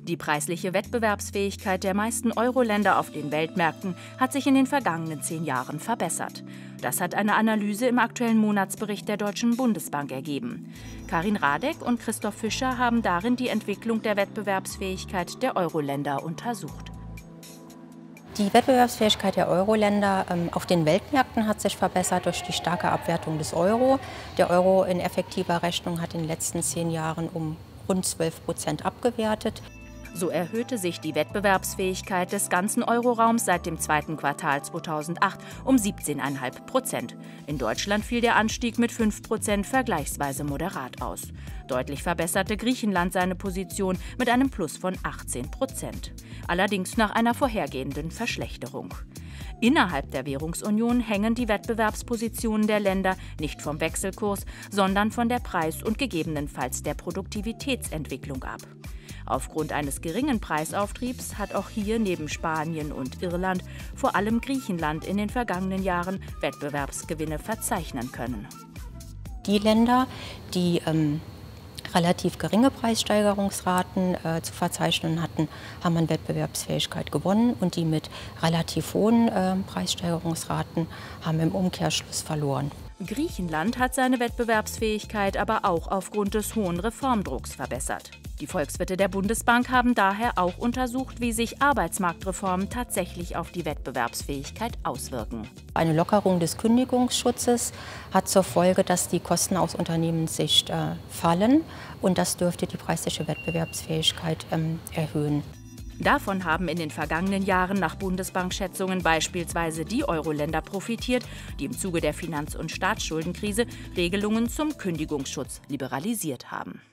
Die preisliche Wettbewerbsfähigkeit der meisten Euro-Länder auf den Weltmärkten hat sich in den vergangenen 10 Jahren verbessert. Das hat eine Analyse im aktuellen Monatsbericht der Deutschen Bundesbank ergeben. Karin Radek und Christoph Fischer haben darin die Entwicklung der Wettbewerbsfähigkeit der Euro-Länder untersucht. Die Wettbewerbsfähigkeit der Euro-Länder auf den Weltmärkten hat sich verbessert durch die starke Abwertung des Euro. Der Euro in effektiver Rechnung hat in den letzten 10 Jahren um rund 12% abgewertet. So erhöhte sich die Wettbewerbsfähigkeit des ganzen Euroraums seit dem zweiten Quartal 2008 um 17,5%. In Deutschland fiel der Anstieg mit 5% vergleichsweise moderat aus. Deutlich verbesserte Griechenland seine Position mit einem Plus von 18%. Allerdings nach einer vorhergehenden Verschlechterung. Innerhalb der Währungsunion hängen die Wettbewerbspositionen der Länder nicht vom Wechselkurs, sondern von der Preis- und gegebenenfalls der Produktivitätsentwicklung ab. Aufgrund eines geringen Preisauftriebs hat auch hier neben Spanien und Irland vor allem Griechenland in den vergangenen Jahren Wettbewerbsgewinne verzeichnen können. Die Länder, die relativ geringe Preissteigerungsraten zu verzeichnen hatten, haben an Wettbewerbsfähigkeit gewonnen, und die mit relativ hohen Preissteigerungsraten haben im Umkehrschluss verloren. Griechenland hat seine Wettbewerbsfähigkeit aber auch aufgrund des hohen Reformdrucks verbessert. Die Volkswirte der Bundesbank haben daher auch untersucht, wie sich Arbeitsmarktreformen tatsächlich auf die Wettbewerbsfähigkeit auswirken. Eine Lockerung des Kündigungsschutzes hat zur Folge, dass die Kosten aus Unternehmenssicht fallen, und das dürfte die preisliche Wettbewerbsfähigkeit erhöhen. Davon haben in den vergangenen Jahren nach Bundesbankschätzungen beispielsweise die Euro-Länder profitiert, die im Zuge der Finanz- und Staatsschuldenkrise Regelungen zum Kündigungsschutz liberalisiert haben.